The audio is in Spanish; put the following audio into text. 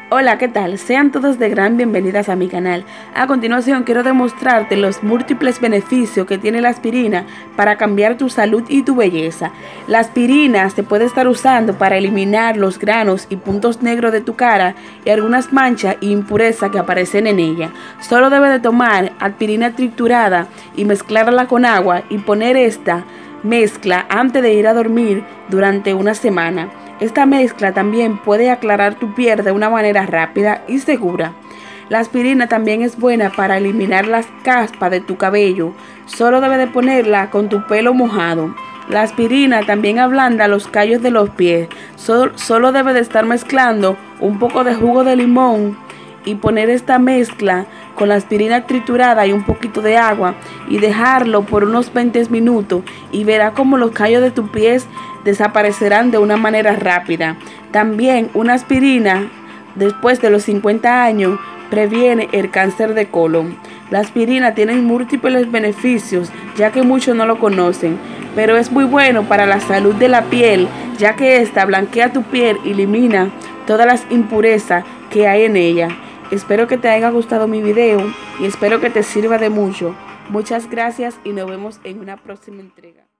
Hola, ¿qué tal? Sean todos de gran bienvenidas a mi canal. A continuación quiero demostrarte los múltiples beneficios que tiene la aspirina para cambiar tu salud y tu belleza. La aspirina se puede estar usando para eliminar los granos y puntos negros de tu cara y algunas manchas e impurezas que aparecen en ella. Solo debes de tomar aspirina triturada y mezclarla con agua y poner esta mezcla antes de ir a dormir durante una semana. Esta mezcla también puede aclarar tu piel de una manera rápida y segura. La aspirina también es buena para eliminar las caspas de tu cabello. Solo debes de ponerla con tu pelo mojado. La aspirina también ablanda los callos de los pies. Solo debes de estar mezclando un poco de jugo de limón y poner esta mezcla con la aspirina triturada y un poquito de agua y dejarlo por unos 20 minutos y verás como los callos de tus pies desaparecerán de una manera rápida. También una aspirina después de los 50 años previene el cáncer de colon. La aspirina tiene múltiples beneficios, ya que muchos no lo conocen, pero es muy bueno para la salud de la piel, ya que esta blanquea tu piel y elimina todas las impurezas que hay en ella. Espero que te haya gustado mi video y espero que te sirva de mucho. Muchas gracias y nos vemos en una próxima entrega.